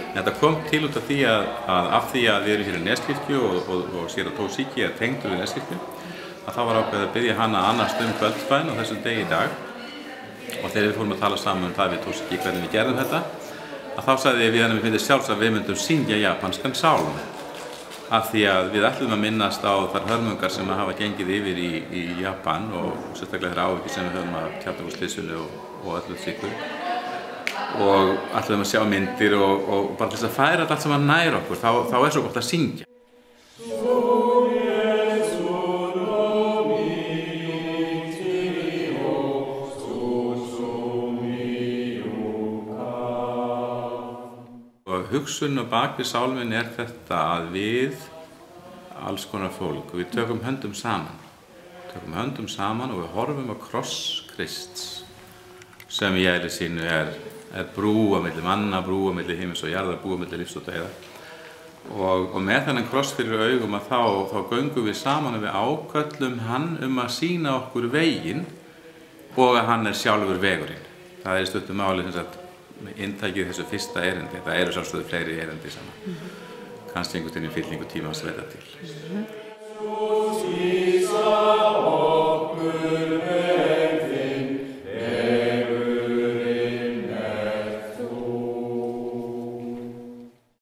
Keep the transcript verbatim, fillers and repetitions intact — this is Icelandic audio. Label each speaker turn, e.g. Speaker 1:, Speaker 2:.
Speaker 1: Þetta kom til út af því að, að af því að við erum hér í Neskirkju og, og, og séra Toshiki er tengdur við Neskirkju, að þá var ákveðið að biðja hana að annast um kvöldbæn á þessum degi í dag. Og þegar við fórum að tala saman um það við Toshiki hvernig við gerðum þetta, að þá sagði ég við hann að við finnst sjálfs að við myndum syngja japanskan sálm. Af því að við ætlum að minnast á þær hörmungar sem hafa gengið yfir í, í Japan og sérstaklega þeirra áhyggjur sem við höfum af Kjarnorkuslysinu og, og öllu slíku. Og ætlum að sjá myndir og, og bara til þess að færa allt sem að nær okkur, þá, þá er svo gott að syngja. Og hugsun og bak við sálminn er þetta að við, alls konar fólk, við tökum höndum saman. Tökum höndum saman og við horfum á kross Krists, sem í eðli sínu er er brú á milli manna, brú á milli himins og jarðar, brú á milli lífs og dauða. Og, og með þennan kross fyrir augum að þá, þá göngum við saman og við áköllum hann um að sýna okkur veginn og að hann er sjálfur vegurinn. Það er í stuttu máli sem sagt inntækið þessu fyrsta erindi. Það eru sjálfsögðu fleiri erindi saman. Mm-hmm. Kannski einhvern veginn fyllingu tíma að sveita til. Mm-hmm.